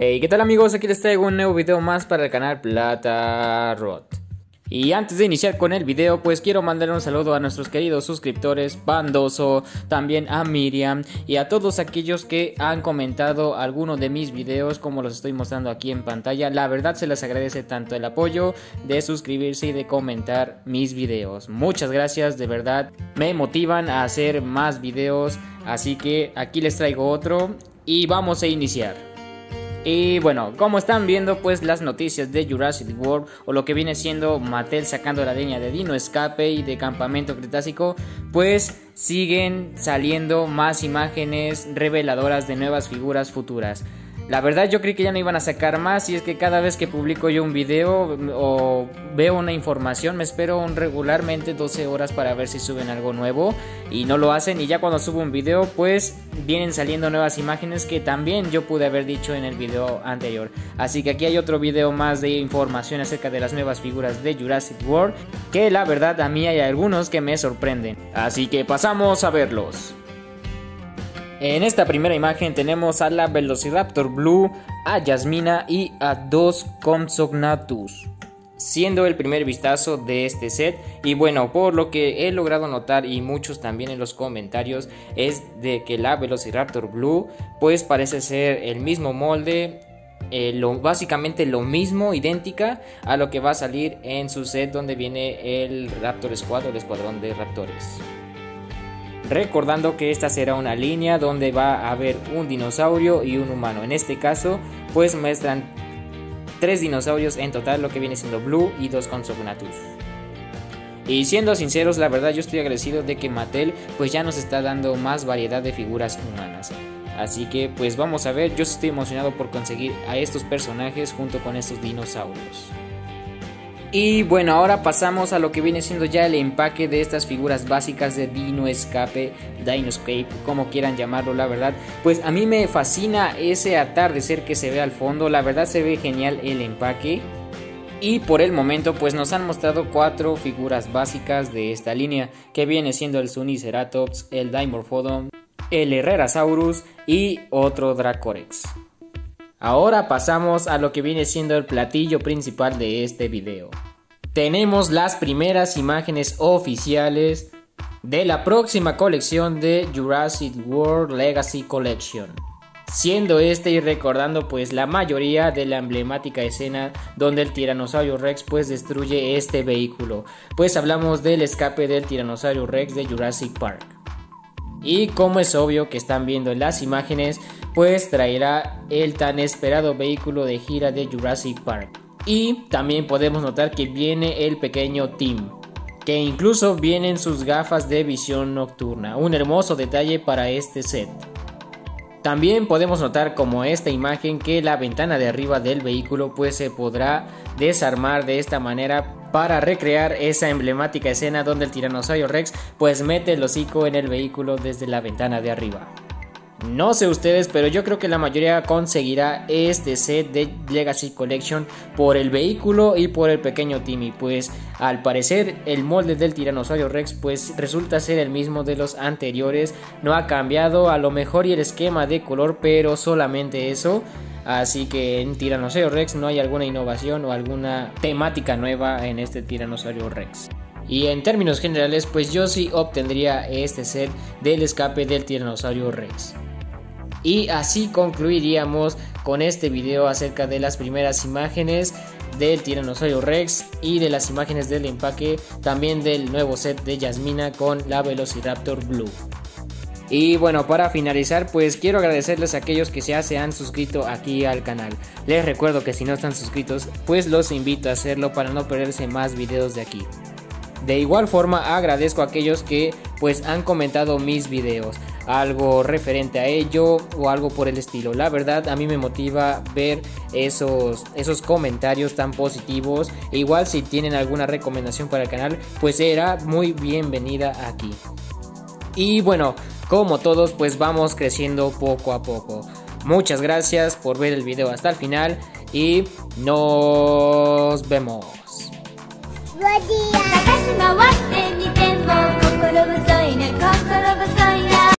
Hey, ¿qué tal amigos? Aquí les traigo un nuevo video más para el canal Platarot. Y antes de iniciar con el video, pues quiero mandarle un saludo a nuestros queridos suscriptores Pandoso, también a Miriam y a todos aquellos que han comentado alguno de mis videos como los estoy mostrando aquí en pantalla. La verdad se les agradece tanto el apoyo de suscribirse y de comentar mis videos. Muchas gracias, de verdad me motivan a hacer más videos, así que aquí les traigo otro y vamos a iniciar. Y bueno, como están viendo, pues las noticias de Jurassic World, o lo que viene siendo Mattel sacando la línea de Dino Escape y de Campamento Cretácico, pues siguen saliendo más imágenes reveladoras de nuevas figuras futuras. La verdad yo creí que ya no iban a sacar más, y es que cada vez que publico yo un video o veo una información me espero regularmente 12 horas para ver si suben algo nuevo y no lo hacen, y ya cuando subo un video pues vienen saliendo nuevas imágenes que también yo pude haber dicho en el video anterior. Así que aquí hay otro video más de información acerca de las nuevas figuras de Jurassic World, que la verdad a mí hay algunos que me sorprenden, así que pasamos a verlos. En esta primera imagen tenemos a la Velociraptor Blue, a Yasmina y a dos Compsognathus, siendo el primer vistazo de este set. Y bueno, por lo que he logrado notar y muchos también en los comentarios, es de que la Velociraptor Blue pues parece ser el mismo molde, básicamente lo mismo, idéntica a lo que va a salir en su set donde viene el Raptor Squad o el escuadrón de raptores. Recordando que esta será una línea donde va a haber un dinosaurio y un humano. En este caso pues muestran 3 dinosaurios en total, lo que viene siendo Blue y 2 Compsognathus. Y siendo sinceros, la verdad yo estoy agradecido de que Mattel pues ya nos está dando más variedad de figuras humanas. Así que pues vamos a ver, yo estoy emocionado por conseguir a estos personajes junto con estos dinosaurios. Y bueno, ahora pasamos a lo que viene siendo ya el empaque de estas figuras básicas de Dino Escape, como quieran llamarlo. La verdad, pues a mí me fascina ese atardecer que se ve al fondo, la verdad se ve genial el empaque. Y por el momento pues nos han mostrado 4 figuras básicas de esta línea, que viene siendo el Suniceratops, el Dimorphodon, el Herrerasaurus y otro Dracorex. Ahora pasamos a lo que viene siendo el platillo principal de este video. Tenemos las primeras imágenes oficiales de la próxima colección de Jurassic World Legacy Collection. Siendo y recordando pues la mayoría de la emblemática escena donde el Tiranosaurio Rex pues destruye este vehículo. Pues hablamos del escape del Tiranosaurio Rex de Jurassic Park. Y como es obvio que están viendo en las imágenes, pues traerá el tan esperado vehículo de gira de Jurassic Park. Y también podemos notar que viene el pequeño Tim, que incluso vienen sus gafas de visión nocturna, un hermoso detalle para este set. También podemos notar como esta imagen que la ventana de arriba del vehículo pues se podrá desarmar de esta manera para recrear esa emblemática escena donde el Tiranosaurio Rex pues mete el hocico en el vehículo desde la ventana de arriba. No sé ustedes, pero yo creo que la mayoría conseguirá este set de Legacy Collection por el vehículo y por el pequeño Timmy, pues al parecer el molde del Tiranosaurio Rex pues resulta ser el mismo de los anteriores, no ha cambiado a lo mejor y el esquema de color, pero solamente eso. Así que en Tiranosaurio Rex no hay alguna innovación o alguna temática nueva en este Tiranosaurio Rex. Y en términos generales pues yo sí obtendría este set del escape del Tiranosaurio Rex. Y así concluiríamos con este video acerca de las primeras imágenes del Tiranosaurio Rex y de las imágenes del empaque también del nuevo set de Yasmina con la Velociraptor Blue. Y bueno, para finalizar pues quiero agradecerles a aquellos que ya se han suscrito aquí al canal. Les recuerdo que si no están suscritos pues los invito a hacerlo para no perderse más videos de aquí. De igual forma agradezco a aquellos que pues han comentado mis videos, algo referente a ello o algo por el estilo. La verdad a mí me motiva ver esos comentarios tan positivos. E igual si tienen alguna recomendación para el canal pues será muy bienvenida aquí. Y bueno, como todos pues vamos creciendo poco a poco. Muchas gracias por ver el video hasta el final y nos vemos. Buen día.